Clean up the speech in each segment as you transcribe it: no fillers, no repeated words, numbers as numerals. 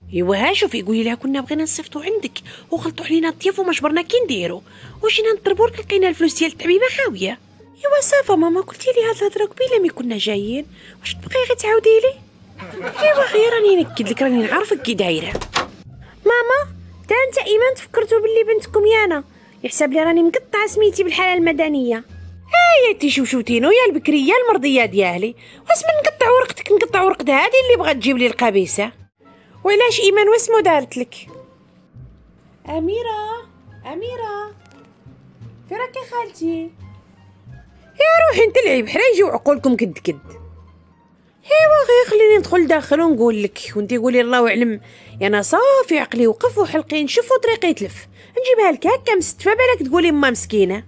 ايوا ها شوفي قولي لها كنا بغينا نصيفطو عندك وغلطوا علينا الضياف وما جبرنا كي نديرو، وجينا نضربو لك لقينا الفلوس ديال التعبيبه خاويه. ايوا صافا ماما قلتي لي هاد الهضره قبيله ملي كنا جايين، واش تبقاي غير تعاودي لي؟ ايوا غير راني نكد لك راني نعرفك كي دايره. ماما تا انت ايمان تفكرتوا باللي بنتكم يانا، يحسب لي راني مقطعه سميتي بالحاله المدنيه. يا تي شوشوتينو يا البكريه المرضيه ديالي، واش من نقطع ورقتك نقطع ورقه هذه اللي بغات تجيب لي القبيسه. وعلاش ايمان واسمو دارت لك؟ اميره فين راكي خالتي؟ يا روحي انت العيب حرا يجيو عقولكم كد كد. ايوا غير خليني ندخل داخل ونقول لك وانتي قولي الله اعلم. انا صافي عقلي وقف وحلقي نشوف وطريقي يتلف، نجيبها لك هكا مستفه بالك تقولي ما مسكينه.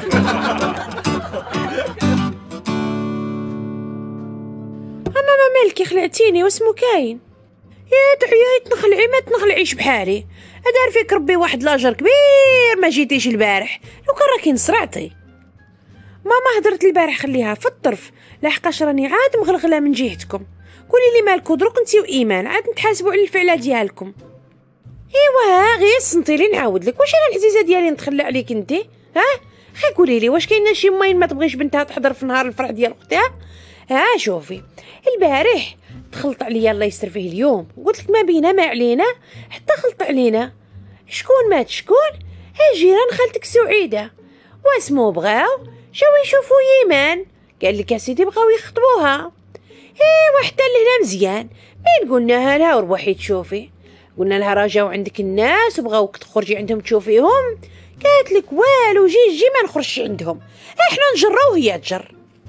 مالك خلعتيني واسمو كاين؟ يا دعيا تنخلعي ما تنخلعيش بحالي، ادار فيك ربي واحد لاجر كبير ما جيتيش البارح، لو كان راكي نصرعتي. ماما هدرت البارح خليها في الطرف، لحقاش راني عاد مغلغله من جهتكم. قولي لي مالكو دروك انتي وايمان عاد نتحاسبوا على الفعله ديالكم. ايوا غير صنتي لي نعاود لك، واش انا العزيزه ديالي نتخلى عليك انتي؟ خي قولي لي واش كاينه شي ماين ما تبغيش بنتها تحضر في نهار الفرح ديال اختها؟ شوفي البارح تخلط عليا الله يستر فيه اليوم، قلت لك ما بينا ما علينا حتى خلط علينا. شكون مات شكون؟ جيران خالتك سعيده، واسمو بغاو جاو يشوفوا ايمان، قال لك اسيدي بغاو يخطبوها. حتى لهنا مزيان، مين قلناها لها وروحي تشوفي؟ قلنا لها راه جاو عندك الناس وبغاوك تخرجي عندهم تشوفيهم، قالت لك والو جي ما نخرجش عندهم، احنا نجرو وهي تجر.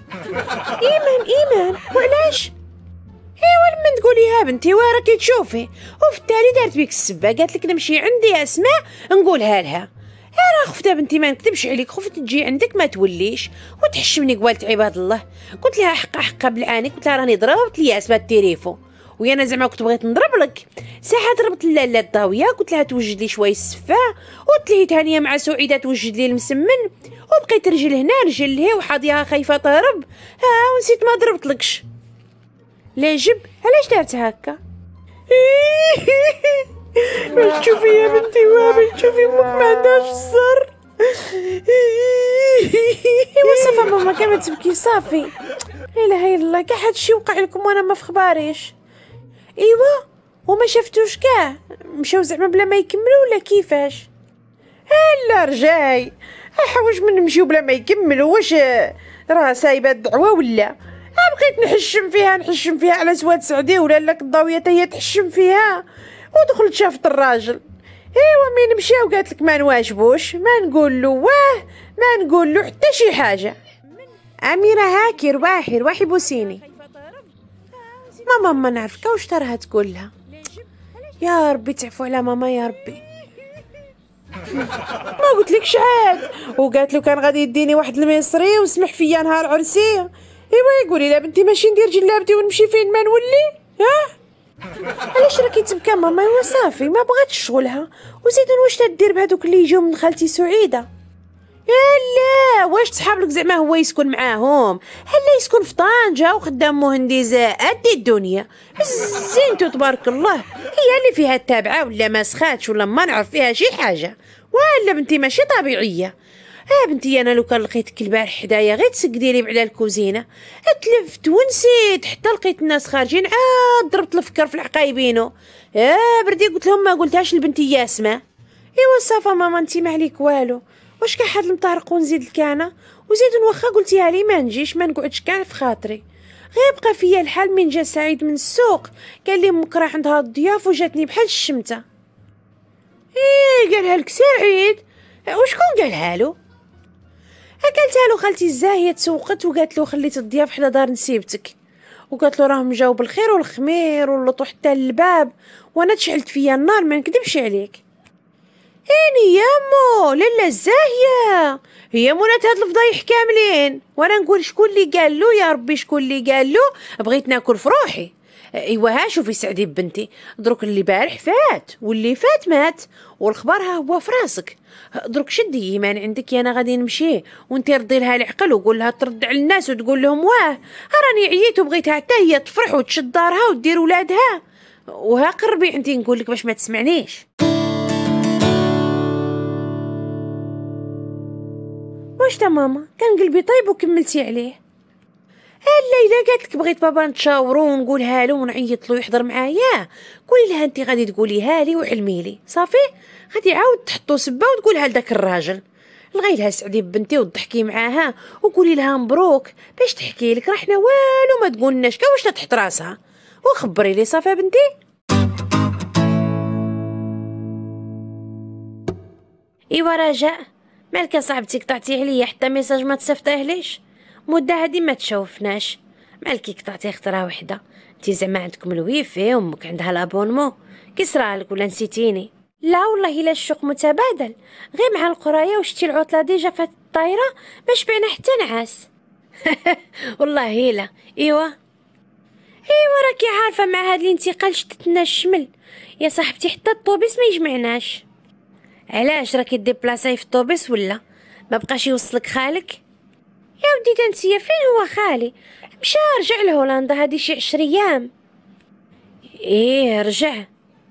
ايمان وعلاش؟ لما تقوليها بنتي وراكي تشوفي، وفي التالي دارت بيك السبه، قالت لك نمشي عندي اسماء نقولها لها. راه خفت بنتي ما نكذبش عليك، خفت تجي عندك ما توليش وتحشمني قوالت عباد الله. قلت لها حقا بالعاني، قلت لها راني ضربت لي اسماء التليفون، ويانا زعما كنت بغيت نضرب لك ساعه ضربت لاله الضاويه، قلت لها توجد لي شويه السفه، وتلهيت هانيه مع سعيده توجد لي المسمن، وبقيت رجل هنا رجل لهي وحاضيها خايفه تهرب، ونسيت ما ضربتلكش. لا جب علاش دارت هكا؟ باش تشوفي يا بنتي باش تشوفي امك ما عندهاش الزر. صافا ماما كما تبكي صافي، لا اله الا الله كاع هادشي وقع لكم وانا ما في خباريش. ايوا وما شفتوش كاع مشاو زعما بلا ما يكملوا ولا كيفاش؟ لا رجاي حواش من نمشيو بلا ما يكملوا، واش راه سايبه الدعوه ولا؟ بقيت نحشم فيها على سواد سعدي ولا لك الضاويه هي تحشم فيها، ودخلت شافت الراجل. مين مشاو قالت لك ما نواجبوش، ما نقول له ما نقول له حتى شي حاجه. اميره هاكي رواحي بوسيني. ماما ما نعرفك واش تراها تقول لها. يا ربي تعفو على ماما يا ربي. ما قلت لكش عاد، وقالت له كان غادي يديني واحد المصري وسمح فيا نهار عرسي. يقولي لا بنتي ماشي ندير جلابتي ونمشي فين ما نولي. علاش راكي تبكى ماما؟ ايوا صافي ما بغاتش شغلها، وزيد واش تدير بهذوك اللي يجيو من خالتي سعيده؟ لا واش صحابك زعما هو يسكن معاهم؟ هلا يسكن في طنجه وخدام مهندس قد الدنيا، زينتو تبارك الله، هي اللي فيها التابعه ولا ما سخاتش ولا ما نعرف فيها شي حاجه، ولا بنتي ماشي طبيعيه. بنتي انا لو كان لقيتك البارح حدايا غير تسقدي لي بعدا الكوزينه، اتلفت ونسيت حتى لقيت الناس خارجين عاد ضربت الفكر في العقايبينو. بردي قلت لهم ما قلتهاش لبنتي ياسمه. صافا ماما انتي ما عليك والو، واش كاع حد المطارق ونزيد لك انا، وزيد واخا قلتيها لي ما نجيش ما نقعدش كاع في خاطري. غير بقى فيا الحال من جا سعيد من السوق قال لي امك راه عندها الضياف وجاتني بحال الشمته. قالها لك سعيد؟ وشكون قالها له؟ قالتها له خالتي الزاهيه تسوقت وقالت له خليت الضياف حدا دار نسيبتك، وقالت له راهم جاو بالخير والخمير ولطوا حتى للباب، وانا تشعلت فيا النار ما نكذبش عليك. يا مو لاله الزاهيه هي مولات هاد الفضايح كاملين، وانا نقول شكون اللي قال له؟ يا ربي شكون اللي قال له؟ بغيت ناكل في روحي. شوفي سعدي بنتي، دروك اللي بارح فات واللي فات مات، والخبر ها هو في راسك. دروك شدي ايمان عندك انا غادي نمشي، وانت ردي لها العقل وقول لها ترد على الناس وتقول لهم راني عييت وبغيتها حتى هي تفرح وتشد دارها ودير ولادها. وها قربي عندي نقول لك باش ما تسمعنيش. واش تا ماما كان قلبي طيب وكملتي عليه؟ الليله قالت لك بغيت بابا نتشاوروا ونقولها له ونعيط له يحضر معايا. قولي لها انت غادي تقوليها لي وعلمي لي صافي. غادي عاود تحطوا سبه وتقولها لذاك الراجل. لغي لها سعدي بنتي وتضحكي معاها وقولي لها مبروك باش تحكي لك. راه حنا والو ما تقولناش كا واش تحت راسها. وخبري لي صافي بنتي. ايوا رجاء مالك صاحبتي قطعتي عليا حتى ميساج ما تصيفطيه ليش؟ مده هادي ما تشوفناش. مالكي قطعتي خطره وحده؟ انت زعما عندكم الويفي وامك عندها لابونمون كي صرالك ولا نسيتيني؟ لا والله الا الشوق متبادل. غير مع القرايه وشتي العطله ديجا فات الطايره ما شبعنا حتى نعاس. والله لا. ايوا راكي عارفه مع هاد الانتقال شتتنا الشمل يا صاحبتي حتى الطوبيس ما يجمعناش. علاش راكي ديبلاصاي في الطوبيس ولا ما بقاش يوصلك خالك؟ يا ودي تنسيه فين هو خالي؟ مشى رجع لهولندا هادي شي 10 ايام. ايه رجع.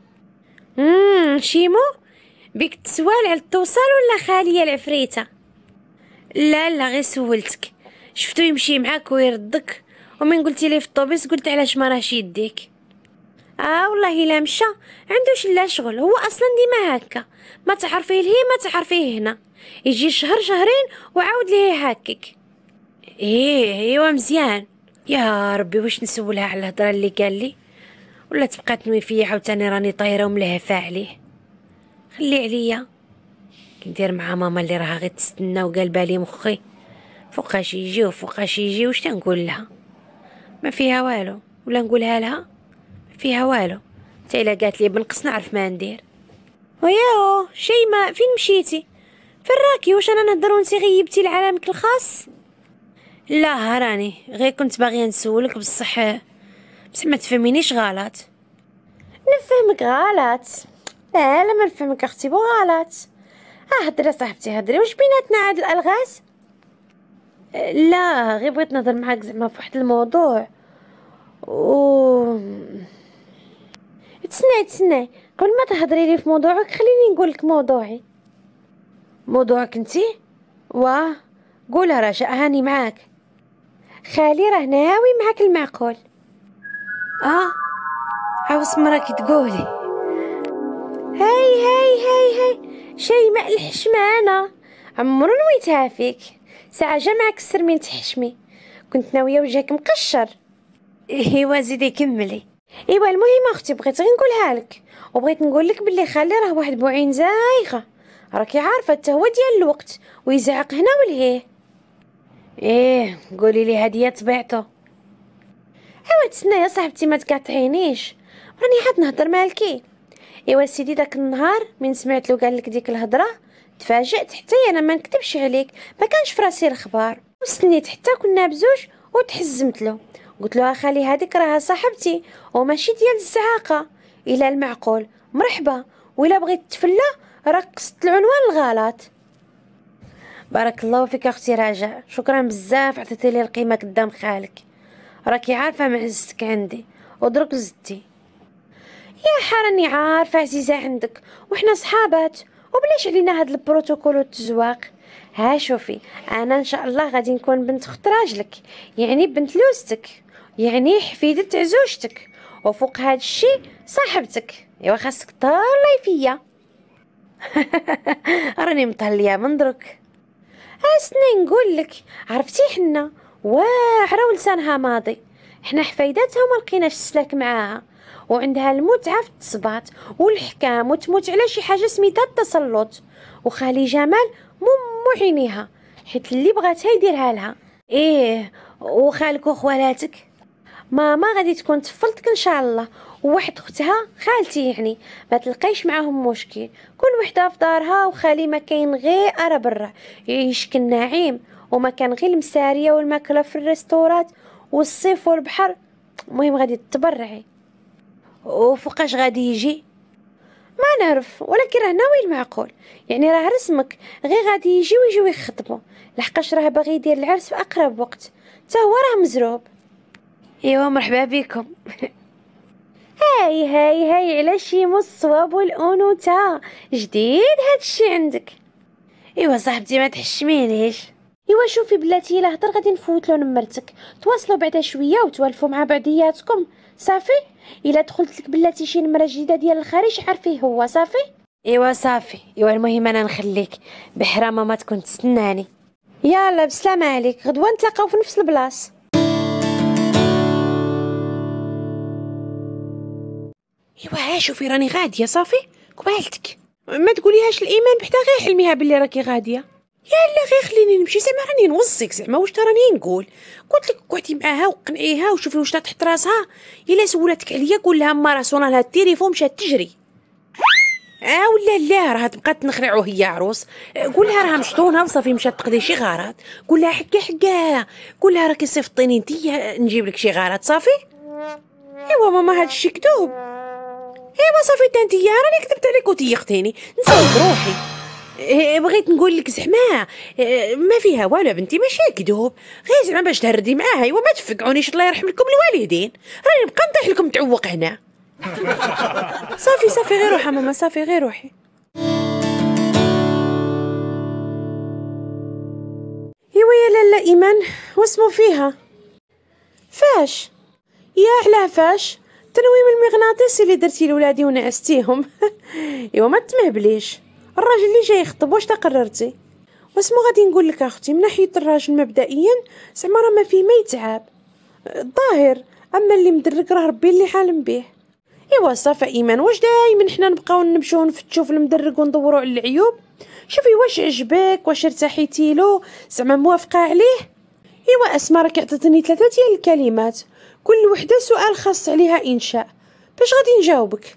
شيمو بيك تسوال على التوصال ولا خاليه العفريته؟ لا غير سولتك شفتو يمشي معاك ويردك ومن قلتي لي في الطوبيس قلت علاش ما راهش يديك. والله الا مشى عندوش لا شغل. هو اصلا ديما هكا ما تعرفيه لهي ما تعرفيه هنا. يجي شهر شهرين وعاود ليه هاكك. ايوا مزيان. يا ربي واش نسولها على الهضره اللي قال لي ولا تبقى تنوي فيا عاوتاني راني طايره وملهفه عليه. خلي عليا كندير مع ماما اللي راها غير تستنى وقالبه لي مخي فوقاش يجي وفوقاش يجي. واش تنقول لها؟ ما فيها والو. ولا نقولها لها ما فيها والو. حتى الا قالت لي بنقص نعرف ما ندير. وياو شيماء فين مشيتي؟ فين راكي؟ واش انا نهضر وانتي غيبتي لعالمك الخاص؟ لا راني غير كنت باغيه نسولك بصح ما تفهمينيش غلط. نفهمك غلط؟ لا ما نفهمك اختي بو غلط. هضري صاحبتي هضري. واش بيناتنا عاد الالغاز؟ لا غير بغيت نهضر معاك زعما في واحد الموضوع تسناي قبل ما تهضري لي في موضوعك خليني نقول لك موضوعي. موضوعك انتي؟ واه قولها رجاء هاني معاك. خالي راه ناوي معاك المعقول. عاوز مراكي تقولي. هاي شيماء الحشمانه عمرو نويتها فيك. ساعه جا معاك السر من تحشمي. كنت ناويه وجهك مقشر. ايوا زيدي كملي. ايوا المهم اختي بغيت غير نقولها لك وبغيت نقول لك باللي خالي راه واحد بوعين زايغه. راكي عارفه حتى هو ديال الوقت ويزعق هنا ولهيه. قولي لي هديه طبيعته. ايوا تسنى يا صاحبتي ما تقاطعينيش راني عاد نهضر مالكي. ايوا سيدي داك النهار من سمعت له قال لك ديك الهضره تفاجأت حتى انا ما نكتبش عليك ما كانش فراسي الخبار وستنيت حتى كنا بزوج وتحزمت له. قلت له خالي هذيك راها صاحبتي وماشي ديال الزعاقه. الى المعقول مرحبا ولا بغيت تفلى رقصت العنوان الغلط. بارك الله فيك اختي رجاء. شكرا بزاف عطيتي لي القيمه قدام خالك. راكي عارفه معزتك عندي ودرك زدتي. يا حراني عارفه عزيزه عندك وحنا صحابات وبلاش علينا هاد البروتوكول والتزواق. شوفي انا ان شاء الله غادي نكون بنت اخت راجلك يعني بنت لوستك يعني حفيده عزوجتك وفوق هاد الشيء صاحبتك. ايوا خاصك تهلاي فيا. راني مطليه من درك. اسني نقول لك عرفتي حنا واعره ولسانها ماضي. حنا حفايداتها وما لقيناش السلاك معاها وعندها المتعه في التصبات والحكام وتموت على شي حاجه سميتها التسلط. وخالي جمال مو عينيها حيت اللي بغاتها يديرها لها. وخالك وخوالاتك ماما غادي تكون طفلتك ان شاء الله وواحد اختها خالتي يعني ما تلقايش معاهم مشكل. كل وحده في دارها وخالي ما كاين غير ارا برا يعيش كالنعيم وما كان غير المساريه والماكله في الريستورات والصيف والبحر. المهم غادي تتبرعي. وفوقاش غادي يجي ما نعرف ولكن راه ناوي المعقول يعني راه رسمك غير غادي يجيو يخطبوا لحقاش راه باغي يدير العرس في اقرب وقت حتى هو راه مزروب. ايوا مرحبا بكم. هاي على شي الصواب والانوثه جديد هادشي عندك. ايوا صاحبتي ما تحشمينيش. ايوا شوفي بلاتي الا هضر غادي نفوت له نمرتك، تواصلوا بعدا شويه وتوالفوا مع بعضياتكم صافي. الا دخلت لك بلاتي شي نمره جديده ديال الخارج عرفيه هو صافي. ايوا صافي. ايوا المهم انا نخليك بحرامه ما تكون تستناني. يلا بسلامه عليك، غدوه نتلاقاو في نفس البلاصه. ايوا شوفي راني غاديه صافي قبالتك، ما تقوليهاش الايمان بحدا غير حلميها باللي راكي غاديه. يلا غير خليني نمشي، زعما راني نوصيك، زعما واش راني نقول. قلت لك قعدي معاها وقنعيها وشوفي واش تحت راسها. الا سولتك عليا قول لها ما راه صونا لها التليفون مشات تجري. ولا لا راه تبقى تنخرع وهي عروس. قول لها راه مشطونه وصافي مشات تقضي شي غرض. قول لها حكا قول لها راكي صيفطيني انتيا نجيب لك شي غرض صافي. ايوا ماما هادشي كذوب. ايوا صافي تا انتيا راني كذبت عليك وتيقتيني نسولك روحي. بغيت نقول لك زعما ما فيها والو بنتي، ماشي كذوب، غير زعما باش تهردي معاها. ايوا ما تفقعونيش الله يرحم لكم الوالدين، راني نبقى نطيح لكم تعوق هنا. صافي غير روحي ماما، صافي غير روحي. ايوا يا لاله ايمان واسمو فيها فاش يا علاه فاش تنويم المغناطيسي اللي درتي لولادي ونعستيهم. ايوا ما تمهبليش، الراجل اللي جاي يخطب واش تقررتي؟ واسمو غادي نقول لك اختي، من ناحيه الراجل مبدئيا زعما راه ما فيه ما يتعاب الظاهر، اما اللي مدرك راه ربي اللي حالم به. ايوا صافا ايمان، واش دايما حنا نبقاو نمشيو نفتشوا في المدرك وندوروا على العيوب؟ شوفي واش عجبك، واش ارتحيتي له، زعما موافقه عليه. ايوا اسماء راك عطيتني 3 ديال الكلمات، كل وحده سؤال خاص عليها انشاء، باش غادي نجاوبك؟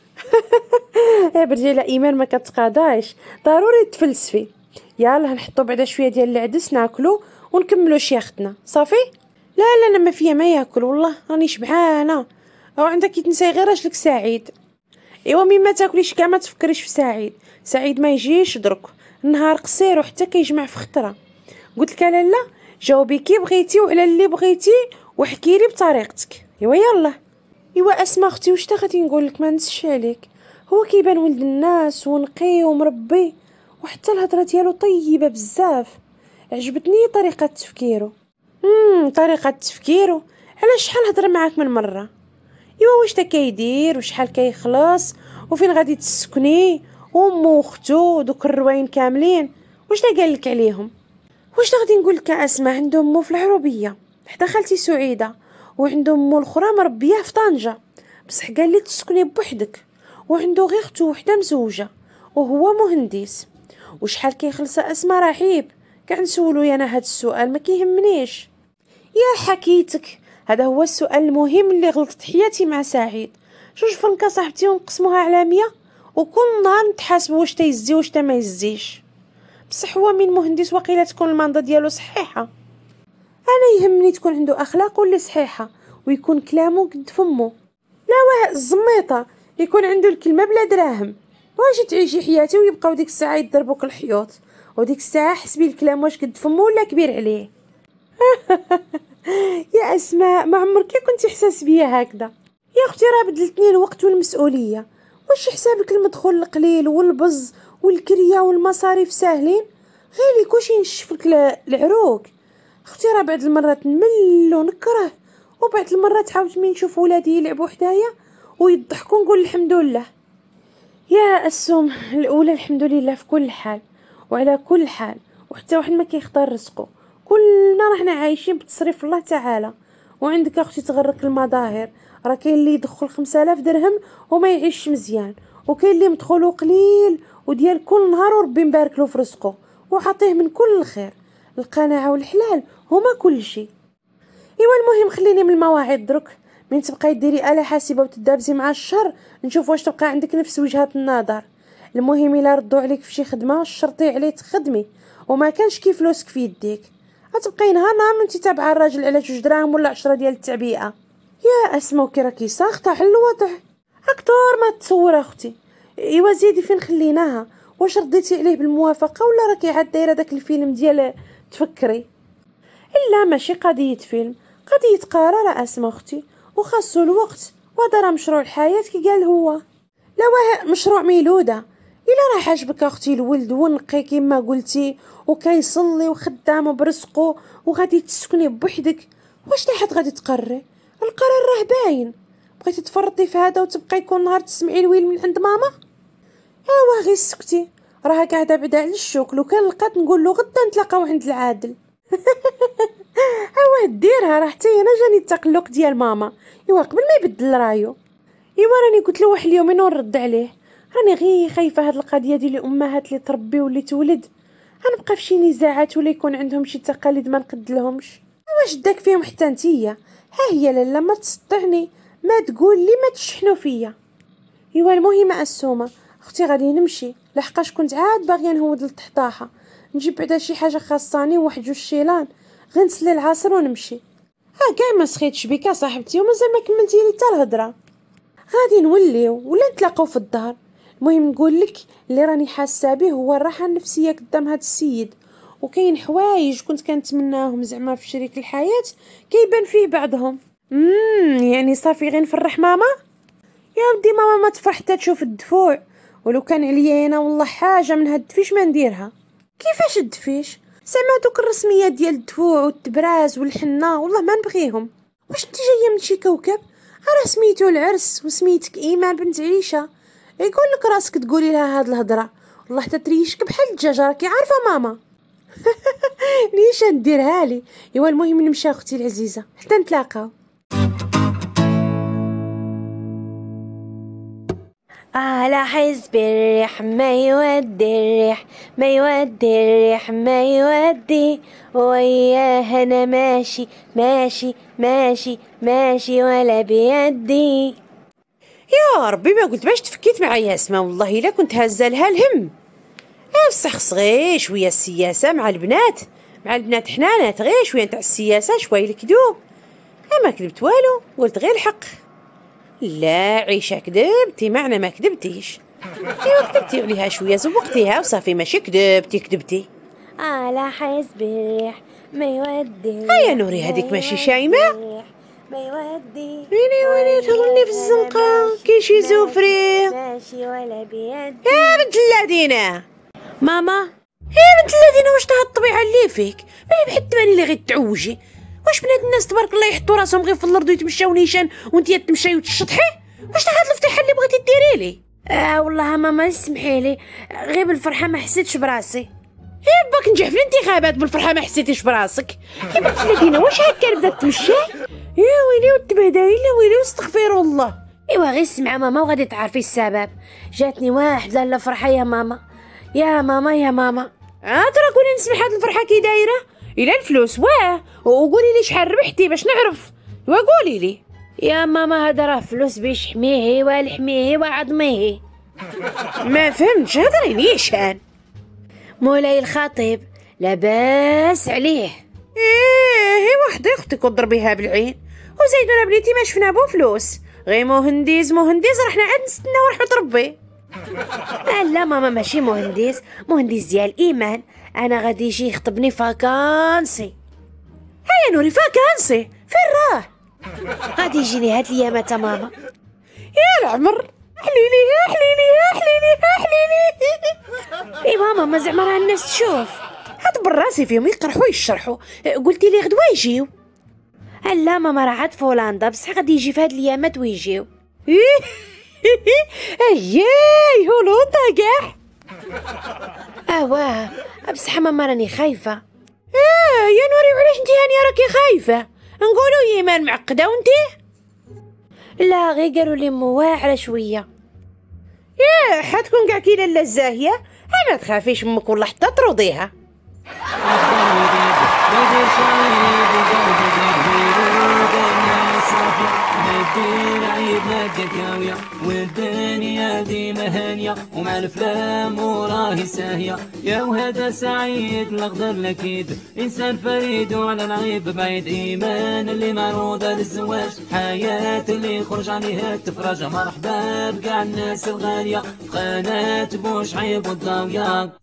يا برجيله ايمان ما كتقاضاش، ضروري تفلسفي. يلا نحطوا بعدا شويه ديال العدس ناكلو ونكملوا شيختنا صافي. لا انا ما فيا ما ياكل، والله راني شبعانه. او عندك تنساي غير راجلك سعيد. ايوا مما تاكليش كاع ما تفكريش في سعيد، سعيد ما يجيش درك، النهار قصير وحتى كيجمع في خطره. قلت لك لالا جاوبي كي بغيتي وعلى اللي بغيتي وحكي لي بطريقتك. ايوا يلا. ايوا اسمع اختي، واش غادي نقول لك ما نسش عليك، هو كيبان ولد الناس ونقي ومربي، وحتى الهضره ديالو طيبه بزاف، عجبتني طريقه تفكيره. طريقه تفكيره؟ على شحال هضر معاك من مره؟ ايوا واش تا كيدير وشحال كيخلص وفين غادي تسكني وامو واختو دوك الرواين كاملين واش تا قال لك عليهم؟ واش غادي نقول لك اسمع، عنده امو في العروبيه حدا خالتي سعيده، وعنده امو الاخرى مربيه في طنجه، بصح قال لي تسكني بوحدك، وعنده غير اختو وحده مزوجه وهو مهندس. وشحال كيخلص اسماء رحيب؟ كاع نسولو انا هاد السؤال ما كيهمنيش. يا حكيتك، هذا هو السؤال المهم اللي غلطت حياتي مع سعيد. 2 فرنكه صاحبتي ونقسموها على 100 وكل نهار نتحاسبوا واش تيزي واش تا ما يزيش. بصح هو من مهندس وقيله تكون الماندا ديالو صحيحه. انا يهمني تكون عنده اخلاق واللي صحيحه ويكون كلامه قد فمه. لا واه الزميطه يكون عنده الكلمه بلا دراهم. واش تعيشي حياتي ويبقاو ديك الساعه يضربوك الحيوط، وديك الساعه حسبي الكلام واش قد فمه ولا كبير عليه. يا اسماء ما عمرك كنتي احساس بيا هكذا. يا اختي راه بدلتني الوقت والمسؤوليه، واش حسابك المدخول القليل والبز والكريه والمصاريف ساهلين؟ غير ليك واش ينشف لك العروق. اختي راه بعض المرات نمل ونكره، وبعض المرات عاود من نشوف ولادي يلعبوا حدايا ويضحكوا نقول الحمد لله. يا السوم الاولى الحمد لله في كل حال وعلى كل حال، وحتى واحد ما كيختار رزقه، كلنا راحنا عايشين بتصريف الله تعالى. وعندك اختي تغرك المظاهر، راه كاين اللي يدخل 5000 درهم وما يعيش مزيان، وكاين اللي مدخوله قليل وديال كل نهار وربي مبارك له في رزقه وعطيه من كل الخير. القناعه والحلال هما كل شيء. ايوا المهم خليني من المواعيد درك، من تبقاي ديري آلة حاسبه وتدابزي مع الشر نشوف واش تبقى عندك نفس وجهة النظر. المهم الا ردوا عليك في شي خدمه شرطي عليه تخدمي، وما كانش كي فلوسك في يديك غتبقاي نهار وانت تابعه الراجل على 2 دراهم ولا 10 ديال التعبئه. يا اسمو كي راكي ساخطه على الوضع اكثر ما تصور اختي. ايوا زيدي فين خليناها، واش رديتي عليه بالموافقه ولا راكي عاد دايره داك الفيلم ديال تفكري؟ لا ماشي قضيه فيلم، قضيه قرار اسمو اختي، وخاصو الوقت وهذا راه مشروع الحياة كي قال هو. لا واه مشروع ميلودة. الا راه عاجبك اختي الولد ونقي كيما قلتي وكيصلي وخدام وبرزقو وغادي تسكني بوحدك، واش تحت غادي تقري؟ القرار راه باين. بغيتي تفرطي في هذا وتبقى يكون نهار تسمعي الويل من عند ماما؟ ايوا غير سكتي، راه قاعده بعدا على الشوك، لو كان لقات نقول له غدا نتلاقاو عند العادل. ايوا ديرها، راه حتى انا جاني التقلق ديال ماما. ايوا قبل ما يبدل رايو. ايوا راني قلت له واحد اليومين ونرد عليه، راني غير خايفه هاد القضيه ديال الامهات اللي تربي واللي تولد غنبقى في شي نزاعات ولا يكون عندهم شي تقاليد ما نقدلهمش. واش داك فيهم حتى نتيا؟ ها هي لاله ما تصدعني، ما تقول لي ما تشحنوا فيا. ايوا المهم اسومه اختي غادي نمشي، لحقاش كنت عاد باغيه نهود للطحطاحه، نجيب بعدا شي حاجه خاصاني وواحد جوج شيلان، غير نسلي العصر ونمشي. ها كاع ما سخيتش بك صاحبتي ومازال ما كملتي لي حتى الهضره. غادي نوليو ولا نتلاقاو في الدار. المهم نقول لك اللي راني حاسه به هو الراحه النفسيه قدام هذا السيد، وكاين حوايج كنت كنتمناهم زعما في شريك الحياه كيبان فيه بعضهم. يعني صافي غير نفرح ماما. يا ودي ماما ما تفرح حتى تشوف الدفوع، ولو كان عليا انا والله حاجه من هاد الدفيش ما نديرها. كيفاش الدفيش؟ زعما دوك الرسميات ديال الدفوع والتبراز والحنه والله ما نبغيهم. واش انت جايه من شي كوكب؟ راه سميتو العرس وسميتك ايمان بنت عيشه، يقول لك راسك تقولي لها هاد الهضره، والله حتى تريشك بحال الدجاجه راكي عارفه ماما. ليش نديرها لي؟ ايوا المهم نمشي اختي العزيزه حتى نتلاقاو. على حزب الريح ما يودي الريح، ما يودي الريح ما يودي، وياه انا ماشي ماشي ماشي ماشي ولا بيدي. يا ربي ما قلت باش تفكيت معايا اسماء، والله الا كنت هازه لها الهم. بصح خص غير شويه السياسه مع البنات، مع البنات حنانات، غير شويه تاع السياسه شويه الكذوب. ما كذبت والو، قلت غير الحق. لا عيشه كذبتي معنا ما كذبتيش. ايوا كذبتي عليها شويه زوقتيها وصافي، ماشي كذبتي. على حزب الريح ما يودي. هيا نوري هذيك ماشي شايمه. ما يودي ويلي تهرني في الزنقه كي شي زوفري. ماشي ولا بيدي. يا بنت الذين ماما، يا بنت الذين واش تاع الطبيعه اللي فيك؟ بالي بحال تباني لي غير تعوجي. واش بنات الناس تبارك الله يحطوا راسهم غير في الارض ويتمشاو نيشان وانتي تمشي وتشطحي؟ واش تاع هاد الفتحه اللي بغيتي ديري لي؟ والله ماما اسمحي لي، غير بالفرحه ما حسيتش براسي. يا باك نجح في الانتخابات بالفرحه ما حسيتيش براسك. يا بنت الذين واش هكا بدات تمشي؟ يا ويلي وتبهداي، لا ويلي واستغفر الله. ايوا غير سمعي ماما وغادي تعرفي السبب. جاتني واحد لاله فرحه يا ماما، يا ماما يا ماما. ترى كوني نسمح هاد الفرحه كي دايره الى الفلوس. وقولي لي شحال ربحتي باش نعرف. وقولي لي يا ماما هذا راه فلوس باش حميه والحميه وعظميه. ما فهمتش، هضري نيشان. مولاي الخطيب لاباس عليه. ايه وحده اختك وضربيها بالعين، وزيدنا بنيتي ما شفنا بو فلوس، غير مهندس رحنا عاد نستناو رحمه ربي. لا ماما ماشي مهندس ديال ايمان، انا غادي يجي يخطبني فاكانسي. هيا نوري فاكانسي فين راه؟ غادي يجيني هاد الايامات ماما. يا العمر حليلي. اي ماما زعما راه الناس تشوف. هاد براسي فيهم يقرحوا يشرحوا. قلتي لي غدوه يجيو؟ لا ماما راه عاد في هولندا، بصح غادي يجي في هاد الايامات ويجيو. اياي هولندا كاع. واه بصح ماما راني خايفه. يا نوري وعلاش انتي هانيه راكي خايفه؟ نقولوا ايمان معقده وانتي؟ لا غير قالوا لي مواعره شويه. حتكون كاع كي لاله الزاهيه. ما تخافيش امك والله حتى ترضيها. والدنيا ديما هانية ومع الافلام وراهي ساهية، يا وهذا سعيد الاخضر الاكيد انسان فريد وعلى العيب بعيد. ايمان اللي معروضة للزواج، حياة اللي يخرج عليها التفرج. مرحبا بكاع الناس الغالية قناة بوشعيب والضاوية.